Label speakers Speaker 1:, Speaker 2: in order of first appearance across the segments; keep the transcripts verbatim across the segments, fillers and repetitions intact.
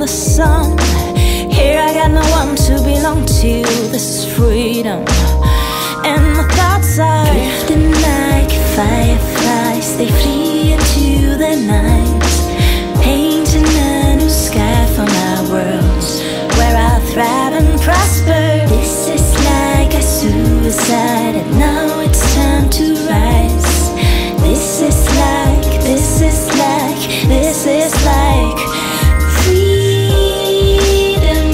Speaker 1: the sun. Here I got no one to belong to. This is freedom. And my thoughts are drifting like fireflies. They flee into the night, painting a new sky for my world, where I thrive and prosper. This is like a suicide, and now it's time to rise. This is like, this is like, this is like freedom.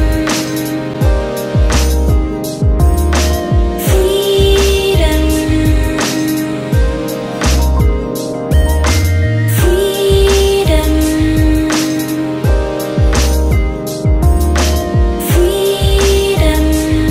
Speaker 1: Freedom. Freedom. Freedom.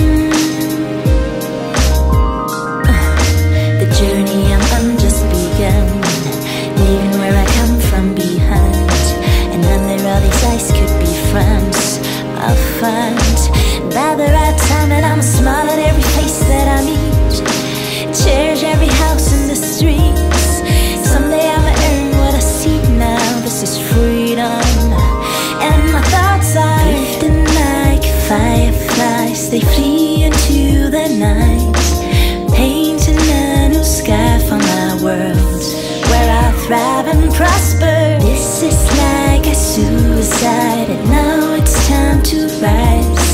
Speaker 1: The journey I'm on just begun, leaving where I come from behind. And under all these eyes could be friends I'll find. By the right time, and I'ma smile at every face that I meet, cherish every house in the streets. Someday I'ma earn what I seek now. This is freedom. And my thoughts are drifting like fireflies. They flee into the night, painting a new sky for my world, where I thrive and prosper. This is like a suicide, and now it's time to rise.